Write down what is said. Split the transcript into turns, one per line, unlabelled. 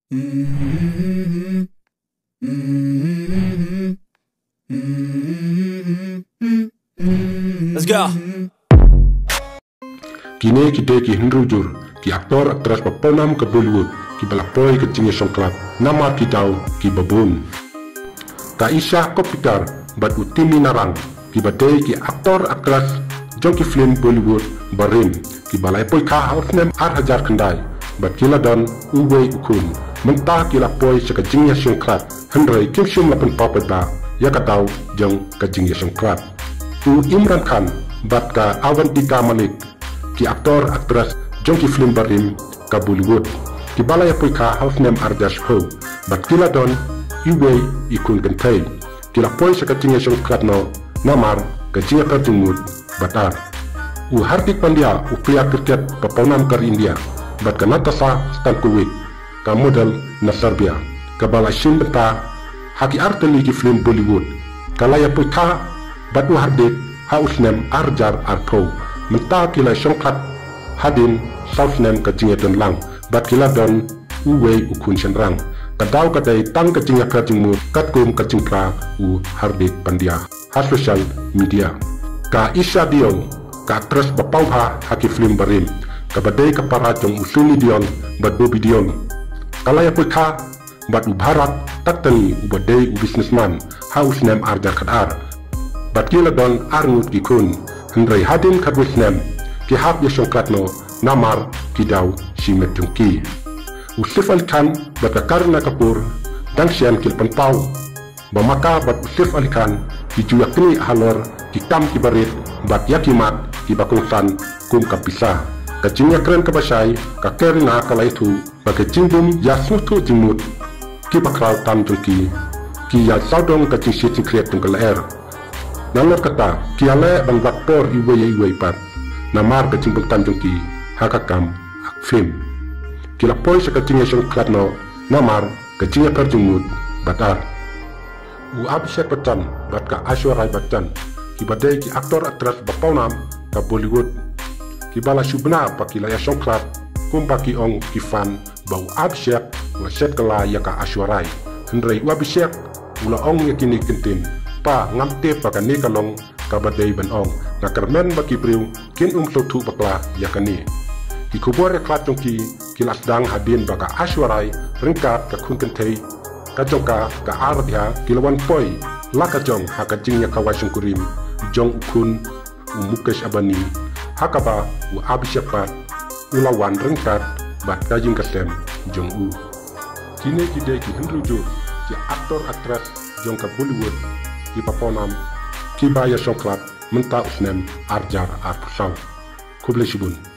Let's go.
Kini kita ki henrujur ki aktor aktris peponam ke Bollywood ki balapoi ke cingnya songklat nama ki tahu ki babun ka Isha Kopitar bat utimi narang ki badai ki aktor aktris jong ki film Bollywood barim ki balai poi ka hausnem hajar kendai bat kila don uwei ukun mentah kila poi seka cingnya songklat hendrai kimshum lapan papai ba ya ka tahu jong ke cingnya songklat u Imran Khan bat ka Avantika Malik ki aktor aktris jong ki film barim ka Bollywood ki balaya poi ka hausnem arjas ho bat kila don iwei ikun kentai kila poi seka cingnya songklat no namar ke cingnya perjumut batar u Hardik Pandya u pria kriket peponam ke India bat ka Natasha Stankovic ka model na Serbia ka balai sim benta haki arteli ki film Bollywood kalaya poi ka bat u Hardik hausnem arjar arko mentah kila songklat hadin sausnem ke cingnya don lang bat kila don uwei ukun senrang kadau kadai tang ke cingnya kerjimut katkum ke cingkra u Hardik Pandya ha social media ka Isha Dion ka aktris bapauha haki film barim ka badai ke para jong usuni Dion bat Bobby Dion kalaya pui ka bat u Bharat taktani u badai u businessman hausnem arjar kadar bat kila don arngut gikun hendrai hadin kadwisnem ki hap ya songkratno namar ki daw simet jungki Usif Ali Khan bat ka Kareena Kapoor dangsian kil penpau bamaka bat Usif Ali Khan ki juyakni halor ki tam ki barit bat yakimat ki bakungsan kum kapisa ka jingya keren ka basai ka Kareena kalaitu bagai jingbum ya sutu jingmut ki bakral tam jungki ki ya saudong ka jingsi jingkriat tungkal air nalor kata ki ale ban bakpor iwe pat namar ka jingbum tam jungki hakakam film kila poi seka cingnya songklat no namar ka cingnya perjumut batar u Abhishek Bachchan bat ka Aishwarya Rai Bachchan ki badai ki aktor aktris bapaunam ka Bollywood ki bala shubna pa kila ya songklat kumpa ki ong ki fan bau Abhishek wa set kala ya ka Aishwarya hendrai u Abhishek ula ong ya kini kentin pa ngamte pa ka ni kalong ka badai ban ong na kermen ba ki briu kin sotu bakla ya kani ki kubur reklat jongki kilas dang hadin baka Aishwarya ringkat ka kunkentai ka jongka ka aradya kilawan poi laka jong haka jingnya kawai sungkurim jong ukun u Mukesh Ambani hakaba u Abhishek pat ulawan ringkat bat kajing kasem jong u kini kide ki hendruju ki aktor aktris jong ka Bollywood ki paponam ki baya songklat menta usnem arjar arpusau kuble shibun